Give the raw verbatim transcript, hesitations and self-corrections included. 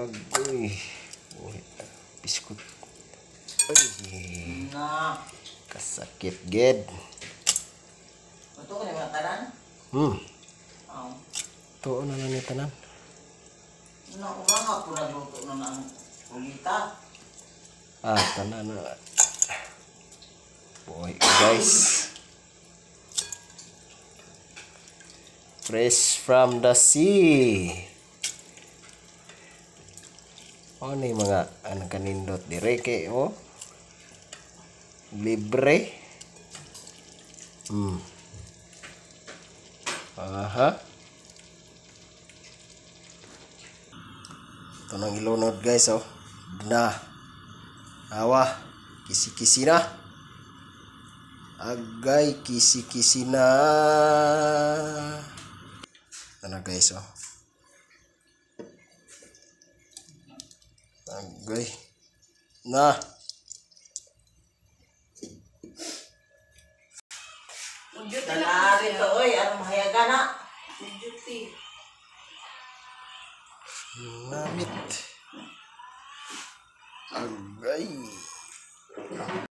Agoy. Uy, biskut. Ay. Na. Kasakit, ged. Ito ko na mga tanan? Hmm. Oo. Tuo na lang ni tanan. Nakurang ako nagluto na ng ulita. Ah, tanan na. Boy, guys. Fresh from the sea. Ano yung mga ano kanindot dire kay oh. Libre. Hmm. Aha. Ito nang ilunod guys oh. Na. Awa. Kisi-kisi na. Agay kisi-kisi na. Ano guys oh. Agay. Na. Nanari to oy, anong mahayaga na? Duty. Ngamit. Agay.